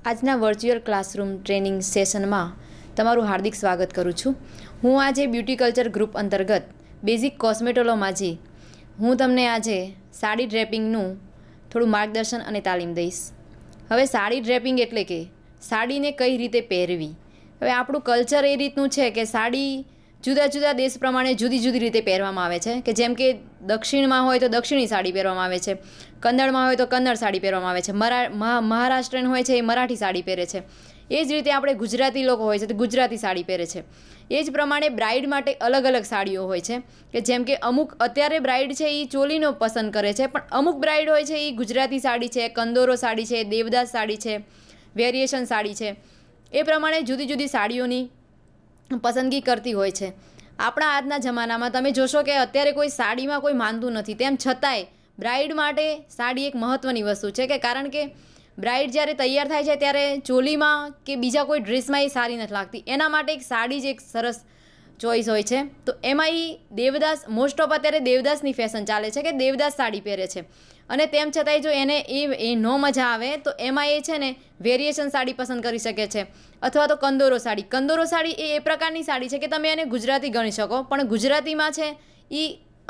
આજના virtual classroom training સેશનમાં તમારું હાર્દિક સ્વાગત કરું છું। હું આજે બ્યુટી કલ્ચર ગ્રુપ અંતર્ગત બેઝિક કોસ્મેટોલોજી હું તમને આજે સાડી ડ્રેપિંગનું થોડું માર્ગદર્શન અને તાલીમ દઈશ। હવે સાડી ડ્રેપિંગ એટલે કે સાડીને કઈ રીતે પહેરવી। હવે આપણું કલ્ચર એ રીતનું છે કે સાડી જુદા જુદા દેશ પ્રમાણે જુદી જુદી રીતે પહેરવામાં આવે છે કે જેમ કે દક્ષિણમાં હોય તો દક્ષિણી સાડી પહેરવામાં આવે છે, કન્નડમાં હોય તો કન્નડ સાડી પહેરવામાં આવે છે, મહારાષ્ટ્રીયન હોય છે એ મરાઠી સાડી પહેરે છે। એ જ રીતે આપણે ગુજરાતી લોકો હોય છે તો ગુજરાતી સાડી પહેરે છે। એ જ પ્રમાણે બ્રાઇડ માટે અલગ અલગ સાડીઓ હોય છે કે જેમ કે અમુક અત્યારે બ્રાઇડ છે એ ચોલીનો પસંદ કરે છે, પણ અમુક બ્રાઇડ હોય છે એ ગુજરાતી સાડી છે, કંદોરો સાડી છે, દેવદાસ સાડી છે, વેરિએશન સાડી છે, એ પ્રમાણે જુદી જુદી સાડીઓની પસંદગી કરતી હોય છે। આપણા આજના જમાનામાં તમે જોશો કે અત્યારે કોઈ સાડીમાં કોઈ માનતું નથી, તેમ છતાંય બ્રાઇડ માટે સાડી એક મહત્ત્વની વસ્તુ છે કે કારણ કે બ્રાઇડ જ્યારે તૈયાર થાય છે ત્યારે ચોલીમાં કે બીજા કોઈ ડ્રેસમાં એ સારી નથી લાગતી, એના માટે એક સાડી જ એક સરસ ચોઈસ હોય છે। તો એમાં એ દેવદાસ મોસ્ટ ઓફ અત્યારે દેવદાસની ફેશન ચાલે છે કે દેવદાસ સાડી પહેરે છે, અને તેમ છતાંય જો એને એ ન મજા આવે તો એમાં એ છે ને વેરિએશન સાડી પસંદ કરી શકે છે અથવા તો કંદોરો સાડી। કંદોરો સાડી એ પ્રકારની સાડી છે કે તમે એને ગુજરાતી ગણી શકો, પણ ગુજરાતીમાં છે એ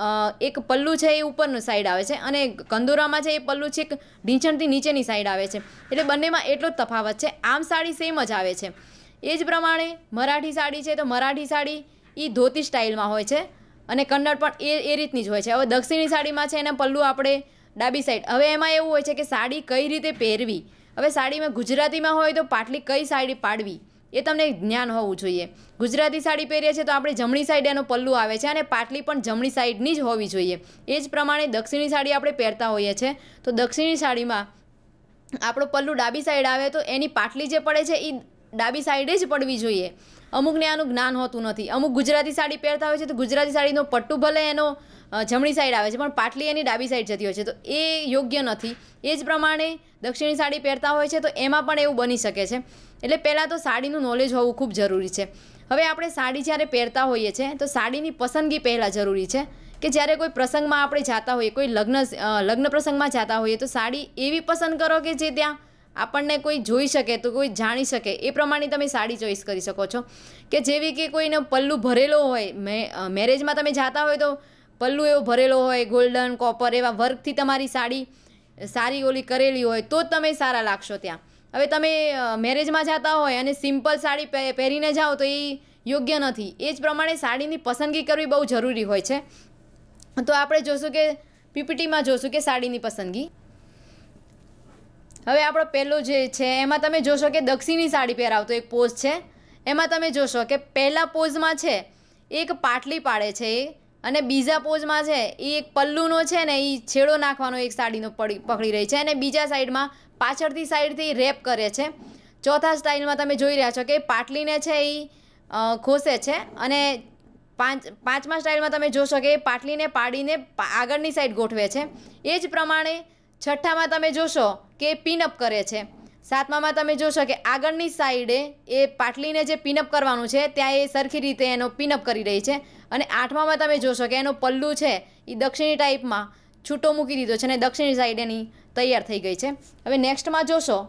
એક પલ્લું છે એ ઉપરનું સાઈડ આવે છે અને કંદોરામાં છે એ પલ્લું છે એક ઢીંચણથી નીચેની સાઈડ આવે છે, એટલે બંનેમાં એટલો જ તફાવત છે। આમ સાડી સેમ જ આવે છે। એ જ પ્રમાણે મરાઠી સાડી છે તો મરાઠી સાડી એ ધોતી સ્ટાઇલમાં હોય છે અને કન્નડ પણ એ રીતની જ હોય છે। હવે દક્ષિણી સાડીમાં છે એના પલ્લું આપણે ડાબી સાઈડ। હવે એમાં એવું હોય છે કે સાડી કઈ રીતે પહેરવી। હવે સાડીમાં ગુજરાતીમાં હોય તો પાટલી કઈ સાડી પાડવી એ તમને જ્ઞાન હોવું જોઈએ। ગુજરાતી સાડી પહેરીએ છીએ તો આપણે જમણી સાઈડ એનો પલ્લું આવે છે અને પાટલી પણ જમણી સાઈડની જ હોવી જોઈએ। એ જ પ્રમાણે દક્ષિણી સાડી આપણે પહેરતા હોઈએ છીએ તો દક્ષિણી સાડીમાં આપણો પલ્લું ડાબી સાઈડ આવે તો એની પાટલી જે પડે છે એ ડાબી સાઈડે જ પડવી જોઈએ। અમુકને આનું જ્ઞાન હોતું નથી। અમુક ગુજરાતી સાડી પહેરતા હોય છે તો ગુજરાતી સાડીનો પટ્ટું ભલે એનો જમણી સાઈડ આવે છે પણ પાટલી એની ડાબી સાઈડ જતી હોય છે, તો એ યોગ્ય નથી। એ જ પ્રમાણે દક્ષિણી સાડી પહેરતા હોય છે તો એમાં પણ એવું બની શકે છે। એટલે પહેલાં તો સાડીનું નોલેજ હોવું ખૂબ જરૂરી છે। હવે આપણે સાડી જ્યારે પહેરતા હોઈએ છીએ તો સાડીની પસંદગી પહેલાં જરૂરી છે કે જ્યારે કોઈ પ્રસંગમાં આપણે જતા હોઈએ, કોઈ લગ્ન પ્રસંગમાં જતા હોઈએ તો સાડી એવી પસંદ કરો કે જે ત્યાં આપણને કોઈ જોઈ શકે તો કોઈ જાણી શકે એ પ્રમાણે તમે સાડી ચોઈસ કરી શકો છો। કે જેવી કે કોઈને પલ્લું ભરેલો હોય, મેરેજમાં તમે જતા હોય તો પલ્લું એવો ભરેલો હોય, ગોલ્ડન કોપર એવા વર્કથી તમારી સાડી સારી ઓલી કરેલી હોય તો જ તમે સારા લાગશો ત્યાં। હવે તમે મેરેજમાં જતા હોય અને સિમ્પલ સાડી પહેરીને જાઓ તો એ યોગ્ય નથી। એ જ પ્રમાણે સાડીની પસંદગી કરવી બહુ જરૂરી હોય છે। તો આપણે જોશું કે પીપીટીમાં જોશું કે સાડીની પસંદગી। હવે આપણો પહેલો જે છે એમાં તમે જોશો કે દક્ષિણી સાડી પહેરાવતો એક પોઝ છે, એમાં તમે જોશો કે પહેલા પોઝમાં છે એક પાટલી પાડે છે એ, અને બીજા પોઝમાં છે એ એક પલ્લુનો છે ને એ છેડો નાખવાનો એક સાડીનો પકડી રહી છે અને બીજા સાઈડમાં પાછળથી સાઈડથી રેપ કરે છે। ચોથા સ્ટાઇલમાં તમે જોઈ રહ્યા છો કે પાટલીને છે એ ખોસે છે, અને પાંચમા સ્ટાઇલમાં તમે જોશો કે પાટલીને પાડીને આગળની સાઈડ ગોઠવે છે। એ જ પ્રમાણે છઠ્ઠામાં તમે જોશો કે પિનઅપ કરે છે। સાતમામાં તમે જોશો કે આગળની સાઈડે એ પાટલીને જે પિનઅપ કરવાનું છે ત્યાં એ સરખી રીતે એનો પિનઅપ કરી રહી છે, અને આઠમામાં તમે જોશો કે એનો પલ્લું છે એ દક્ષિણી ટાઈપમાં છૂટો મૂકી દીધો છે અને દક્ષિણી સાઈડ એની તૈયાર થઈ ગઈ છે। હવે નેક્સ્ટમાં જોશો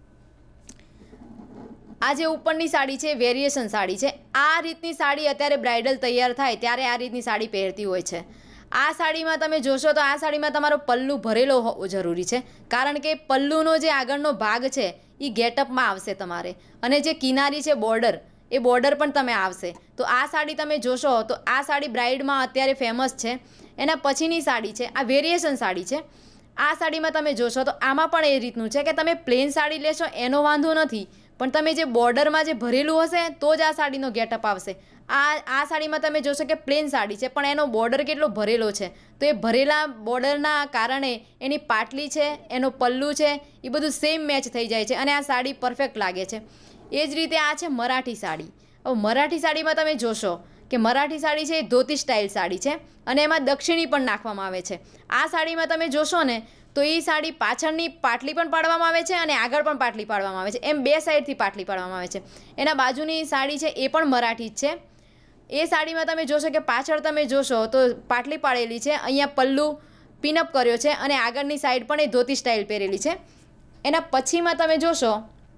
આ જે ઉપરની સાડી છે વેરિએશન સાડી છે। આ રીતની સાડી અત્યારે બ્રાઇડલ તૈયાર થાય ત્યારે આ રીતની સાડી પહેરતી હોય છે। આ સાડીમાં તમે જોશો તો આ સાડીમાં તમારો પલ્લું ભરેલો હોવો જરૂરી છે, કારણ કે પલ્લુનો જે આગળનો ભાગ છે એ ગેટઅપમાં આવશે તમારે, અને જે કિનારી છે બોર્ડર એ બોર્ડર પણ તમે આવશે। તો આ સાડી તમે જોશો તો આ સાડી બ્રાઇડમાં અત્યારે ફેમસ છે। એના પછીની સાડી છે આ વેરિએશન સાડી છે। આ સાડીમાં તમે જોશો તો આમાં પણ એ રીતનું છે કે તમે પ્લેન સાડી લેશો એનો વાંધો નથી, પણ તમે જે બોર્ડરમાં જે ભરેલું હશે તો જ આ સાડીનો ગેટઅપ આવશે। આ સાડીમાં તમે જોશો કે પ્લેન સાડી છે પણ એનો બોર્ડર કેટલો ભરેલો છે, તો એ ભરેલા બોર્ડરના કારણે એની પાટલી છે, એનો પલ્લું છે એ બધું સેમ મેચ થઈ જાય છે અને આ સાડી પરફેક્ટ લાગે છે। એ જ રીતે આ છે મરાઠી સાડી। હવે મરાઠી સાડીમાં તમે જોશો કે મરાઠી સાડી છે એ ધોતી સ્ટાઇલ સાડી છે અને એમાં દક્ષિણી પણ નાખવામાં આવે છે। આ સાડીમાં તમે જોશો ને તો એ સાડી પાછળની પાટલી પણ પાડવામાં આવે છે અને આગળ પણ પાટલી પાડવામાં આવે છે, એમ બે સાઈડથી પાટલી પાડવામાં આવે છે। એના બાજુની સાડી છે એ પણ મરાઠી જ છે। એ સાડીમાં તમે જોશો કે પાછળ તમે જોશો તો પાટલી પાડેલી છે, અહીંયા પલ્લું પિનઅપ કર્યો છે અને આગળની સાઈડ પણ એ ધોતી સ્ટાઇલ પહેરેલી છે। એના પછીમાં તમે જોશો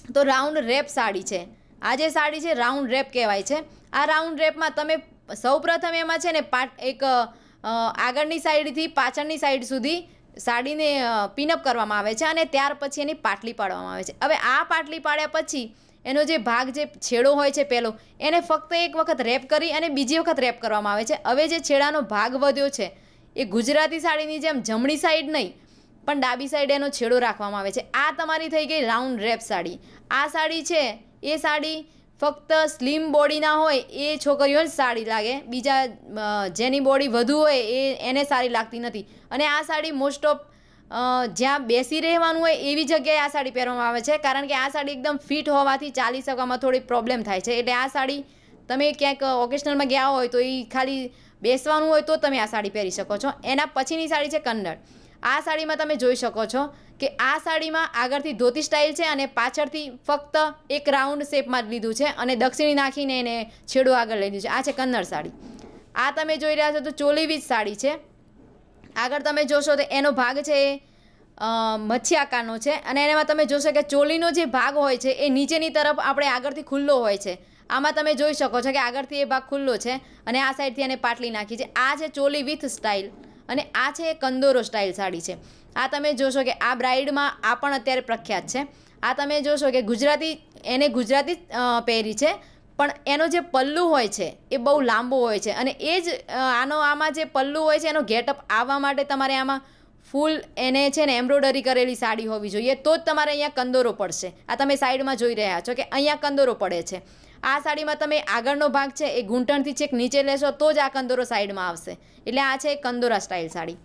તો રાઉન્ડ રેપ સાડી છે. આ જે સાડી છે રાઉન્ડ રેપ કહેવાય છે. આ રાઉન્ડ રેપમાં તમે સૌપ્રથમ એમાં છે ને એક આગળની સાઈડથી પાછળની સાઈડ સુધી સાડીને પિનઅપ કરવામાં આવે છે અને ત્યાર પછી એની પાટલી પાડવામાં આવે છે. હવે આ પાટલી પાડ્યા પછી એનો જે ભાગ જે છેડો હોય છે પહેલો એને ફક્ત એક વખત રેપ કરી અને બીજી વખત રેપ કરવામાં આવે છે. હવે જે છેડાનો ભાગ વધ્યો છે એ ગુજરાતી સાડીની જેમ જમણી સાઈડ નહીં પણ ડાબી સાઈડ એનો છેડો રાખવામાં આવે છે. આ તમારી થઈ ગઈ રાઉન્ડ રેપ સાડી. આ સાડી છે એ સાડી ફક્ત સ્લિમ બોડીના હોય એ છોકરીઓ જ સાડી લાગે, બીજા જેની બોડી વધુ હોય એને સારી લાગતી નથી. અને આ સાડી મોસ્ટ ઓફ જ્યાં બેસી રહેવાનું હોય એવી જગ્યાએ આ સાડી પહેરવામાં આવે છે, કારણ કે આ સાડી એકદમ ફિટ હોવાથી ચાલી શકવામાં થોડી પ્રોબ્લેમ થાય છે. એટલે આ સાડી તમે ક્યાંક ઓકેશનલમાં ગયા હોય તો એ ખાલી બેસવાનું હોય તો તમે આ સાડી પહેરી શકો છો. એના પછીની સાડી છે કન્નડ. આ સાડીમાં તમે જોઈ શકો છો કે આ સાડીમાં આગળથી ધોતી સ્ટાઇલ છે અને પાછળથી ફક્ત એક રાઉન્ડ શેપમાં જ લીધું છે અને દક્ષિણી નાખીને એને છેડો આગળ લઈ લીધું છે. આ છે કન્નડ સાડી. આ તમે જોઈ રહ્યા છો તો ચોલીવીજ સાડી છે. આગળ તમે જોશો તો એનો ભાગ છે એ મચ્છી આકારનો છે અને એમાં તમે જોશો કે ચોલીનો જે ભાગ હોય છે એ નીચેની તરફ આપણે આગળથી ખુલ્લો હોય છે. આમાં તમે જોઈ શકો છો કે આગળથી એ ભાગ ખુલ્લો છે અને આ સાઈડથી એને પાટલી નાખી છે. આ છે ચોલી વિથ સ્ટાઇલ અને આ છે કંદોરો સ્ટાઇલ સાડી છે. આ તમે જોશો કે આ બ્રાઇડમાં આ પણ અત્યારે પ્રખ્યાત છે. આ તમે જોશો કે ગુજરાતી પહેરી છે પણ એનો જે પલ્લુ હોય છે એ બહુ લાંબો હોય છે અને એ જ આમાં જે પલ્લુ હોય છે એનો ગેટઅપ આવવા માટે તમારે આમાં ફૂલ એને છે ને એમ્બ્રોઇડરી કરેલી સાડી હોવી જોઈએ, તો જ તમારે અહીંયા કંદોરો પડશે. આ તમે સાઈડમાં જોઈ રહ્યા છો કે અહીંયા કંદોરો પડે છે. આ સાડીમાં તમે આગળનો ભાગ છે એ ઘૂંટણથી છેક નીચે લેશો તો જ આ કંદોરો સાઈડમાં આવશે. એટલે આ છે કંદોરા સ્ટાઇલ સાડી.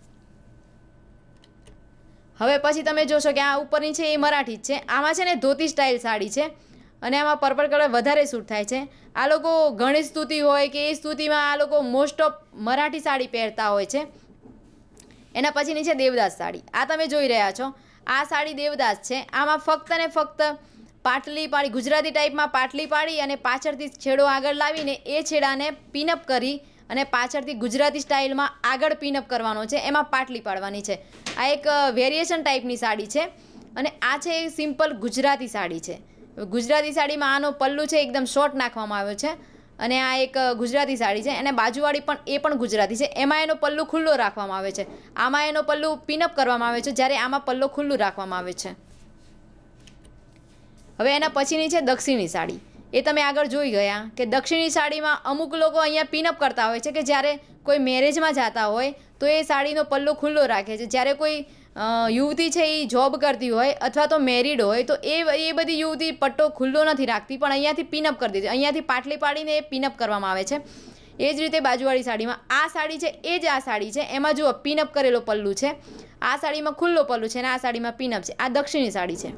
હવે પછી તમે જોશો કે આ ઉપરની છે એ મરાઠી જ છે. આમાં છે ને ધોતી સ્ટાઇલ સાડી છે અને આમાં પર્પલ કલર વધારે સૂટ થાય છે. આ લોકો ગણેશ સ્તુતિ હોય કે એ સ્તુતિમાં આ લોકો મોસ્ટ ઓફ મરાઠી સાડી પહેરતા હોય છે. એના પછીની છે દેવદાસ સાડી. આ તમે જોઈ રહ્યા છો આ સાડી દેવદાસ છે. આમાં ફક્ત ને ફક્ત પાટલી પાડી, ગુજરાતી ટાઈપમાં પાટલી પાડી અને પાછળથી છેડો આગળ લાવીને એ છેડાને પિનઅપ કરી અને પાછળથી ગુજરાતી સ્ટાઇલમાં આગળ પિનઅપ કરવાનો છે, એમાં પાટલી પાડવાની છે. આ એક વેરિએશન ટાઈપની સાડી છે અને આ છે સિમ્પલ ગુજરાતી સાડી છે. ગુજરાતી સાડીમાં આનો પલ્લુ છે એકદમ શોર્ટ નાખવામાં આવ્યો છે અને આ એક ગુજરાતી સાડી છે અને બાજુવાળી પણ ગુજરાતી છે. એમાં એનો પલ્લુ ખુલ્લો રાખવામાં આવે છે. આમાં એનો પલ્લુ પિનઅપ કરવામાં આવે છે, જ્યારે આમાં પલ્લો ખુલ્લું રાખવામાં આવે છે. હવે એના પછીની છે દક્ષિણી સાડી. એ તમે આગળ જોઈ ગયા કે દક્ષિણી સાડીમાં અમુક લોકો અહીંયા પિનઅપ કરતા હોય છે કે જ્યારે કોઈ મેરેજમાં જતા હોય તો એ સાડીનો પલ્લો ખુલ્લો રાખે છે. જ્યારે કોઈ યુવતી છે એ જોબ કરતી હોય અથવા તો મેરિડ હોય તો એ બધી યુવતી પટ્ટો ખુલ્લો નથી રાખતી પણ અહીંયાથી પિનઅપ કરી દેતી, અહીંયાથી પાટલી પાડીને એ પિનઅપ કરવામાં આવે છે. એ જ રીતે બાજુવાળી સાડીમાં આ સાડી છે એ જ આ સાડી છે. એમાં જુઓ પિનઅપ કરેલો પલ્લુ છે. આ સાડીમાં ખુલ્લો પલ્લુ છે અને આ સાડીમાં પિનઅપ છે. આ દક્ષિણી સાડી છે.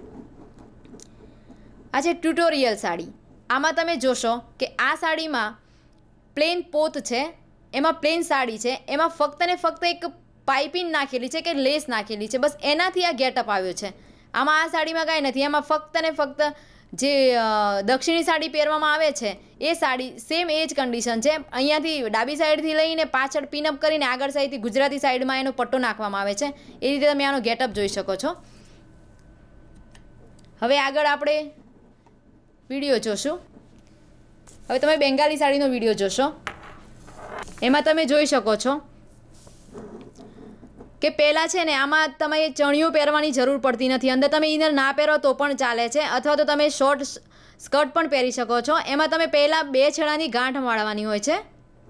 આ છે ટ્યુટોરિયલ સાડી. આમાં તમે જોશો કે આ સાડીમાં પ્લેન પોત છે, એમાં પ્લેન સાડી છે, એમાં ફક્ત ને ફક્ત એક પાઇપિંગ નાખેલી છે કે લેસ નાખેલી છે, બસ એનાથી આ ગેટઅપ આવ્યો છે. આમાં આ સાડીમાં કાંઈ નથી. એમાં ફક્ત ને ફક્ત જે દક્ષિણી સાડી પહેરવામાં આવે છે એ સાડી સેમ એ જ કન્ડિશન છે. અહીંયાથી ડાબી સાઈડથી લઈને પાછળ પિનઅપ કરીને આગળ સાઈડથી ગુજરાતી સાઈડમાં એનો પટ્ટો નાખવામાં આવે છે. એ રીતે તમે આનો ગેટઅપ જોઈ શકો છો. હવે આગળ આપણે વિડીયો જોશું. હવે તમે બેંગાલી સાડીનો વિડીયો જોશો. એમાં તમે જોઈ શકો છો કે પહેલાં છે ને આમાં તમે ચણિયું પહેરવાની જરૂર પડતી નથી. અંદર તમે ઇનર ના પહેરો તો પણ ચાલે છે અથવા તો તમે શોર્ટ સ્કર્ટ પણ પહેરી શકો છો. એમાં તમે પહેલાં 2 છેડાની ગાંઠ વાળવાની હોય છે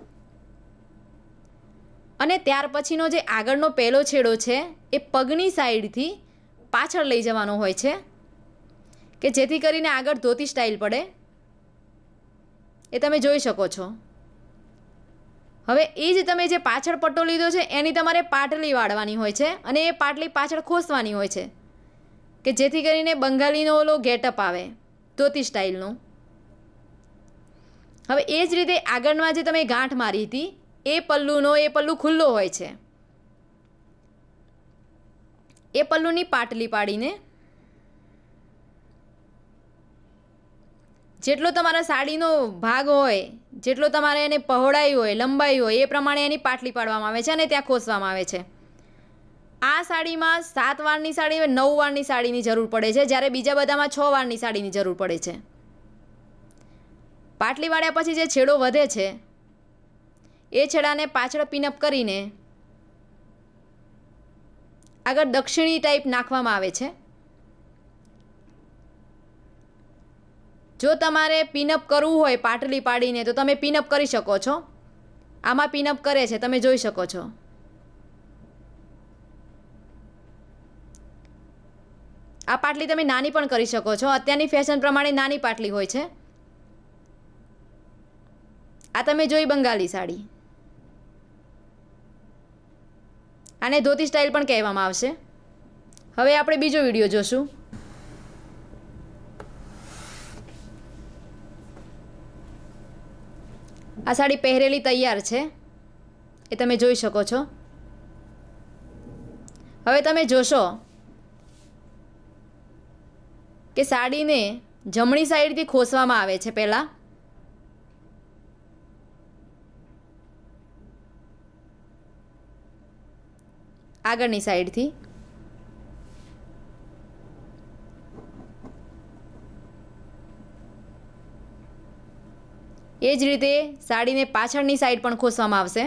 અને ત્યાર પછીનો જે આગળનો પહેલો છેડો છે એ પગની સાઈડથી પાછળ લઈ જવાનો હોય છે કે જેથી કરીને આગળ ધોતી સ્ટાઇલ પડે. એ તમે જોઈ શકો છો. હવે એ જ તમે જે પાછળ પટ્ટો લીધો છે એની તમારે પાટલી વાળવાની હોય છે અને એ પાટલી પાછળ ખોસવાની હોય છે કે જેથી કરીને બંગાળીનો ઓલો ગેટઅપ આવે ધોતી સ્ટાઇલનો. હવે એ જ રીતે આગળમાં જે તમે ગાંઠ મારી હતી એ પલ્લુ ખુલ્લો હોય છે. એ પલ્લુની પાટલી પાડીને જેટલો તમારા સાડીનો ભાગ હોય, જેટલો તમારે એને પહોળાઈ હોય, લંબાઈ હોય એ પ્રમાણે એની પાટલી પાડવામાં આવે છે અને ત્યાં ખોસવામાં આવે છે. આ સાડીમાં 7 વારની સાડી 9 વારની સાડીની જરૂર પડે છે, જ્યારે બીજા બધામાં 6 વારની સાડીની જરૂર પડે છે. પાટલી વાળ્યા પછી જે છેડો વધે છે એ છેડાને પાછળ પિનઅપ કરીને આગળ દક્ષિણી ટાઈપ નાખવામાં આવે છે. જો તમારે પિનઅપ કરવું હોય પાટલી પાડીને તો તમે પિનઅપ કરી શકો છો. આમાં પિનઅપ કરે છે, તમે જોઈ શકો છો. આ પાટલી તમે નાની પણ કરી શકો છો. અત્યારની ફેશન પ્રમાણે નાની પાટલી હોય છે. આ તમે જોઈ બંગાળી સાડી. આને ધોતી સ્ટાઇલ પણ કહેવામાં આવશે. હવે આપણે બીજો વિડીયો જોશું. આ સાડી પહેરેલી તૈયાર છે, એ તમે જોઈ શકો છો. હવે તમે જોશો કે સાડીને જમણી સાઈડથી ખોસવામાં આવે છે. પહેલાં આગળની સાઈડથી એ જ રીતે સાડીને પાછળની સાઈડ પણ ખોસવામાં આવશે.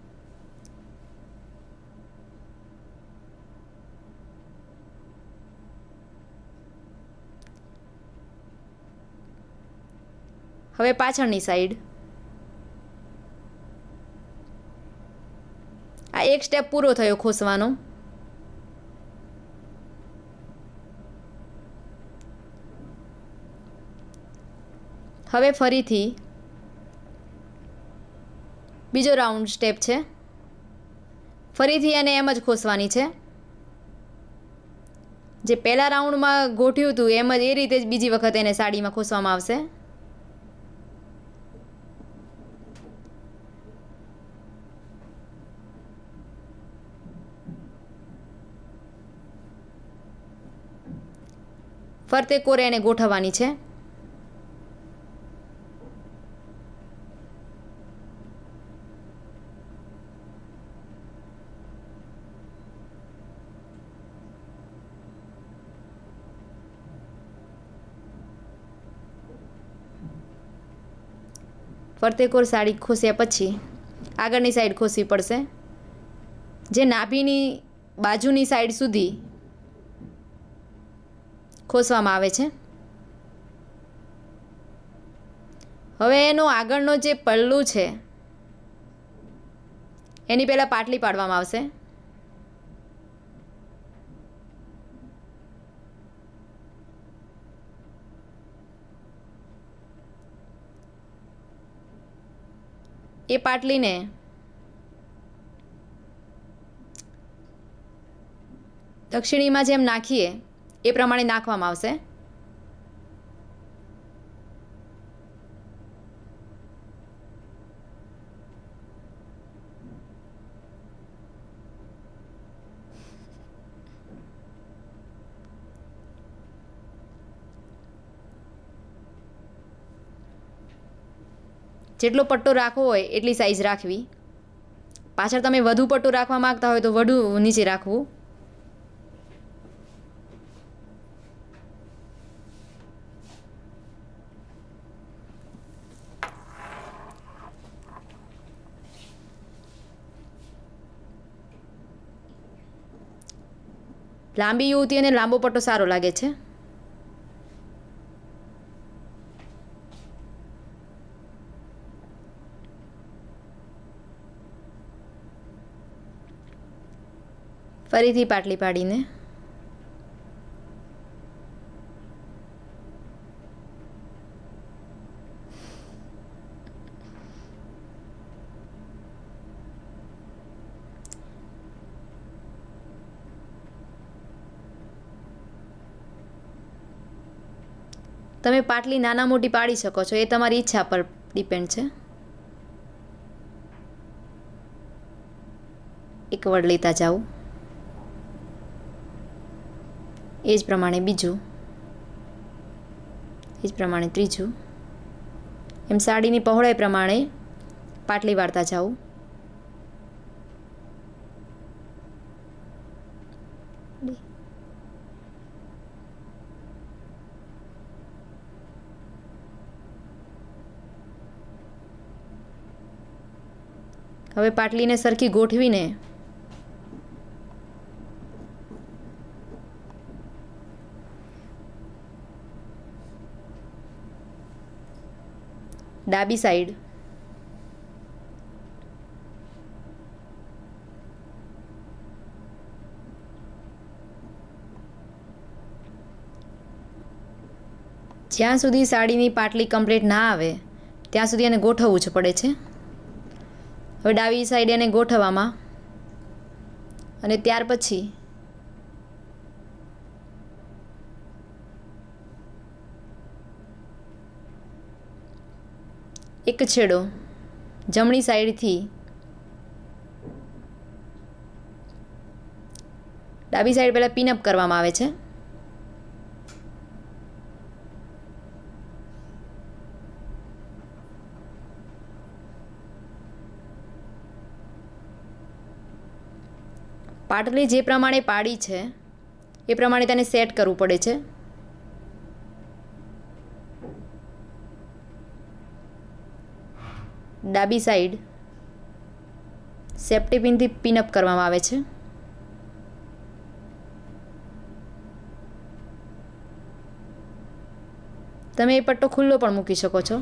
હવે પાછળની સાઈડ. આ એક સ્ટેપ પૂરો થયો ખોસવાનો. હવે ફરીથી બીજો રાઉન્ડ સ્ટેપ છે. ફરીથી એને એમ જ ખોસવાની છે. જે પહેલા રાઉન્ડમાં ગોઠ્યું હતું એમ જ એ રીતે જ બીજી વખત એને સાડીમાં ખોસવામાં આવશે. ફરતે કોરે એને ગોઠવવાની છે. ફરતે કોર સાડી ખોસ્યા પછી આગળની સાઈડ ખોસવી પડશે. જે નાભીની બાજુની સાઈડ સુધી ખોસવામાં આવે છે. હવે એનો આગળનો જે પલ્લું છે એની પહેલાં પાટલી પાડવામાં આવશે. એ પાટલીને દક્ષિણીમાં જેમ નાખીએ એ પ્રમાણે નાખવામાં આવશે. જેટલો પટ્ટો રાખવો હોય એટલી સાઈઝ રાખવી. પાછળ તમે વધુ પટ્ટો રાખવા માંગતા હોય તો વધુ નીચે રાખવું. લાંબી યુવતીઓને લાંબો પટ્ટો સારો લાગે છે. ફરીથી પાટલી પાડીને તમે પાટલી નાના મોટી પાડી શકો છો, એ તમારી ઈચ્છા પર ડિપેન્ડ છે. એક વડ લેતા જાઓ, એ જ પ્રમાણે બીજું, એ જ પ્રમાણે ત્રીજું. એમ સાડીની પહોળાઈ પ્રમાણે પાટલી વાળતા જાઓ. હવે પાટલીને સરખી ગોઠવીને ડાબી સાઈડ જ્યાં સુધી સાડીની પાટલી કમ્પ્લીટ ના આવે ત્યાં સુધી એને ગોઠવવું જ પડે છે. હવે ડાબી સાઈડ એને ગોઠવવામાં અને ત્યાર પછી એક છેડો જમણી સાઈડથી ડાબી સાઈડ પહેલાં પિનઅપ કરવામાં આવે છે. પાટલી જે પ્રમાણે પાડી છે એ પ્રમાણે તેને સેટ કરવું પડે છે. ડાબી સાઈડ સેફ્ટી પિનથી પિનઅપ કરવામાં આવે છે. તમે એ પટ્ટો ખુલ્લો પણ મૂકી શકો છો.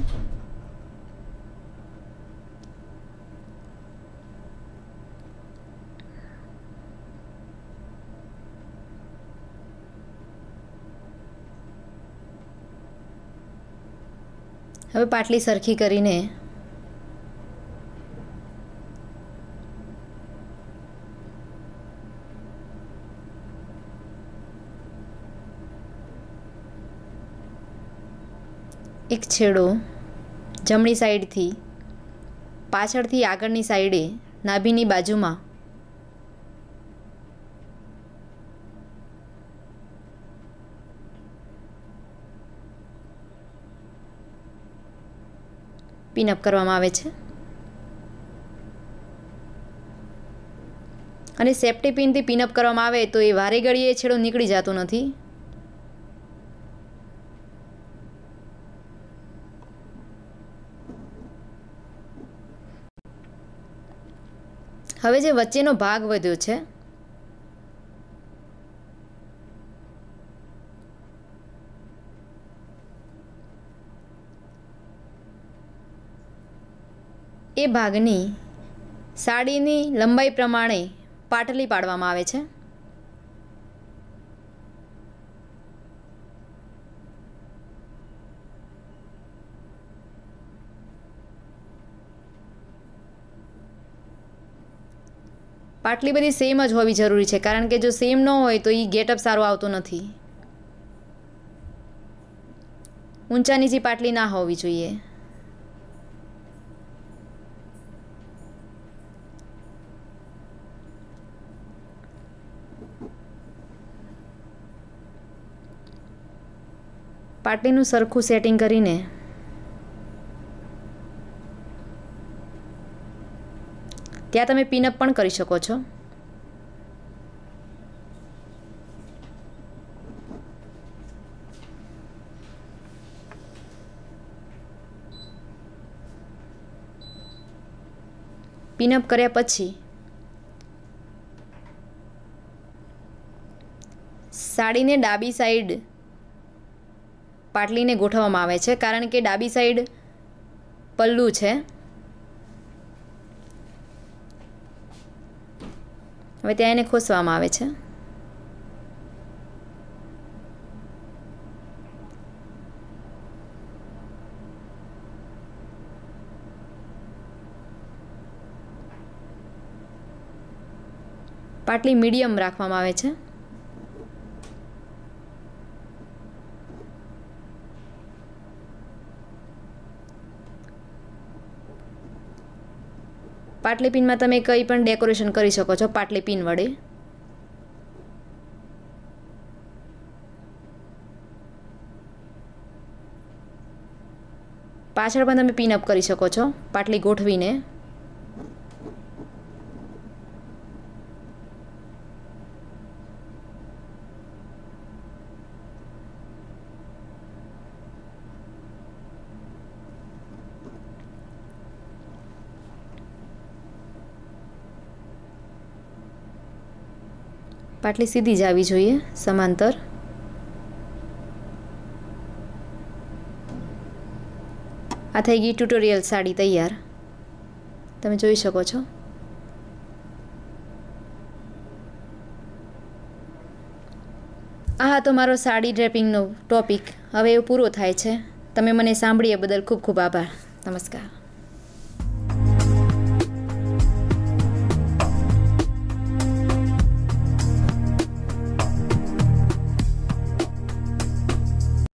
હવે પાટલી સરખી કરીને એક છેડો જમણી સાઈડથી પાછળથી આગળની સાઈડે નાભીની બાજુમાં પિનઅપ કરવામાં આવે છે અને સેફ્ટી પિનથી પિનઅપ કરવામાં આવે તો એ વારે ઘડીએ છેડો નીકળી જતો નથી. હવે જે વચ્ચેનો ભાગ વધ્યો છે એ ભાગની સાડીની લંબાઈ પ્રમાણે પાટલી પાડવામાં આવે છે. પાટલી બધી સેમ જ હોવી જરૂરી છે, કારણ કે જો સેમ ન હોય તો એ ગેટઅપ સારો આવતો નથી. ઊંચા નીચી પાટલી ના હોવી જોઈએ. પાટલીનું સરખું સેટિંગ કરીને ત્યાં તમે પિનઅપ પણ કરી શકો છો. પિનઅપ કર્યા પછી સાડીને ડાબી સાઈડ પાટલીને ગોઠવવામાં આવે છે, કારણ કે ડાબી સાઈડ પલ્લું છે. હવે ત્યાં એને ખોસવામાં આવે છે. પાટલી મીડિયમ રાખવામાં આવે છે. પાટલી પિનમાં તમે કંઈ પણ ડેકોરેશન કરી શકો છો પાટલી પિન વડે. પાછળ પણ તમે પિનઅપ કરી શકો છો પાટલી ગોઠવીને. પાટલી સીધી જ આવવી જોઈએ, સમાંતર. આ થઈ ગઈ ટ્યુટોરિયલ સાડી તૈયાર, તમે જોઈ શકો છો. આ તો મારો સાડી ડ્રેપિંગનો ટોપિક હવે એ પૂરો થાય છે. તમે મને સાંભળ્યા બદલ ખૂબ ખૂબ આભાર. નમસ્કાર.